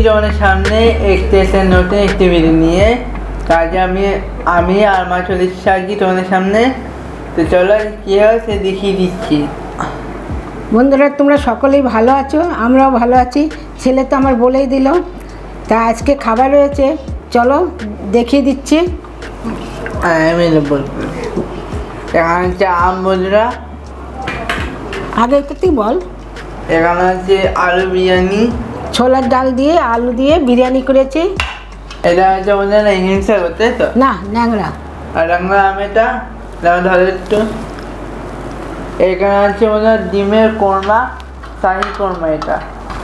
তোমাদের সামনে একটি নতুন একটি ভিডিও নিয়ে কাজে আমি আর মা চলে এসেছি তোমাদের সামনে। তো চলো কি হয় সে দেখিয়ে দিচ্ছি। বন্ধুরা তোমরা সকলেই ভালো আছো, আমরাও ভালো আছি। ছেলে তো আমার বলেই দিল, তা আজকে খাবার রয়েছে, চলো দেখিয়ে দিচ্ছি। আমি বলবো এখানে হচ্ছে আম বন্ধুরা, আগে তুই বল। এখানে হচ্ছে আলু বিরিয়ানি, ছোলার ডাল দিয়ে আলু দিয়ে বিরিয়ানি করেছি। এটা হচ্ছে বন্ধুরা হিংসা করতে তো না ন্যাংরা, আর রান্না আমেটা ধরো একটু। এখানে আছে বন্ধুরা ডিমের কোরমা, শাহী কোরমা এটা।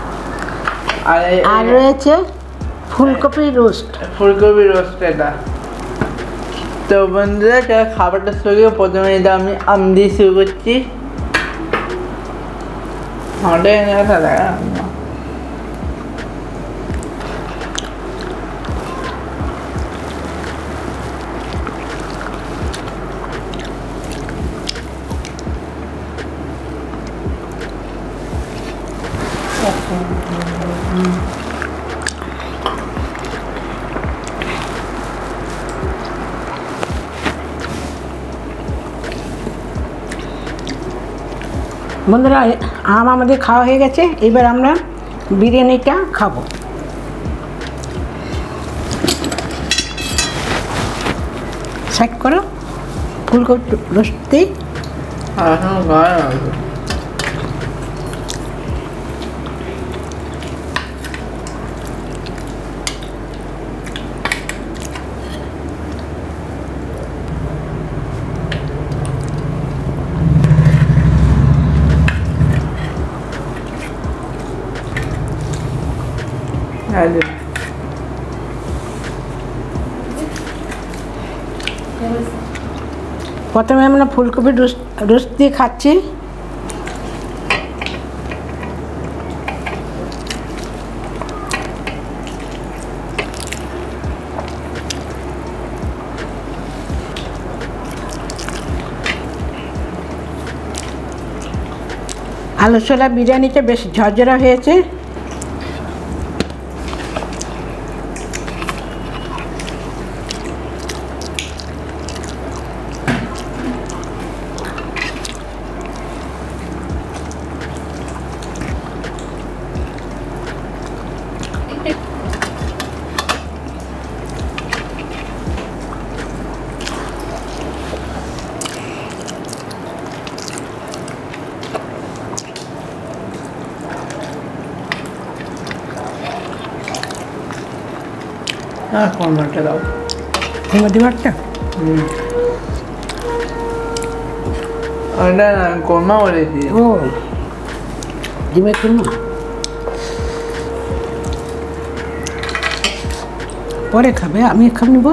আর রয়েছে ফুলকপি রোস্ট, ফুলকপি রোস্ট এটা। তো বন্ধুরা খাবারটা শুরু প্রথমে এটা আমি আম দিয়ে শুরু করছি। বন্ধুরা আম আমাদের খাওয়া হয়ে গেছে, এবার আমরা বিরিয়ানিটা খাবো। সাইড করো, ফুলকপি রোস্ট দিই। প্রথমে আমরা ফুলকপি রোস্ট দিয়ে খাচ্ছি। আলু ছোলা বিরিয়ানিটা বেশ ঝরঝরা হয়েছে। কোরমাটা দাও, ডিমারটা ওটা কোরমা বলেছি। ও ডিমের কোরমা পরে খাবে, আমি খাব নিব।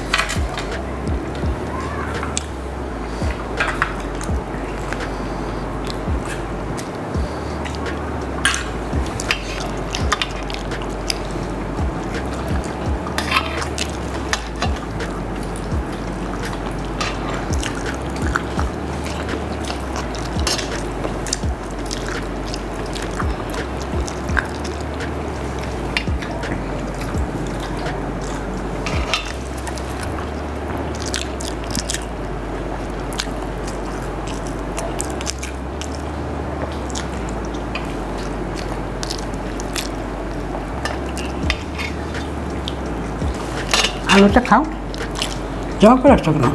আলুটা খাও, জমা করে আসছো কেন?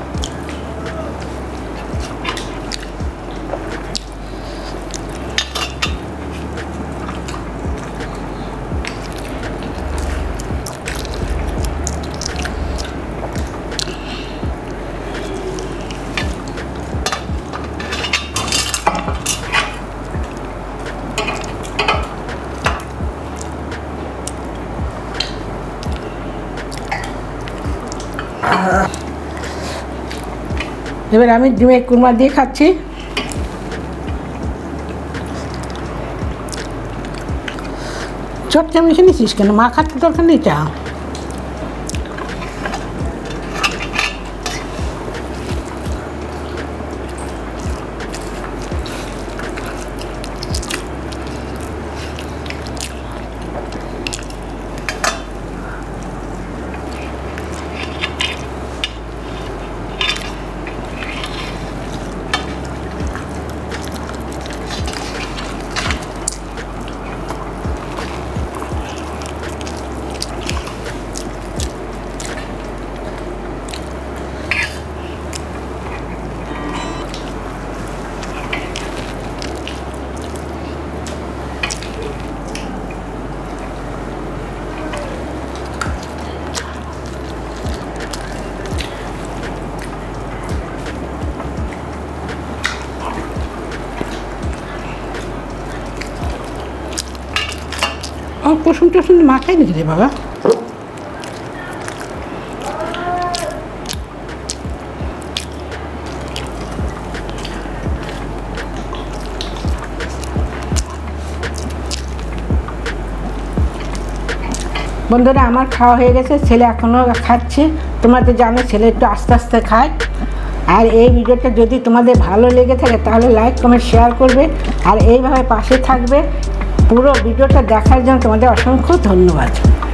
এবার আমি ডিমের কুরমা দিয়ে খাচ্ছি। চট চামচে নিচ্ছিস কেন? মা খাচ্ছে দরকার নেই চা। কুসুম টুসুম মাখাই নাকি রে বাবা? বন্ধুরা আমার খাওয়া হয়ে গেছে, ছেলে এখনও খাচ্ছে। তোমরা তো জানো ছেলে একটু আস্তে আস্তে খায়। আর এই ভিডিওটা যদি তোমাদের ভালো লেগে থাকে তাহলে লাইক কমেন্ট শেয়ার করবে আর এইভাবে পাশে থাকবে। পুরো ভিডিওটা দেখার জন্য তোমাদের অসংখ্য ধন্যবাদ।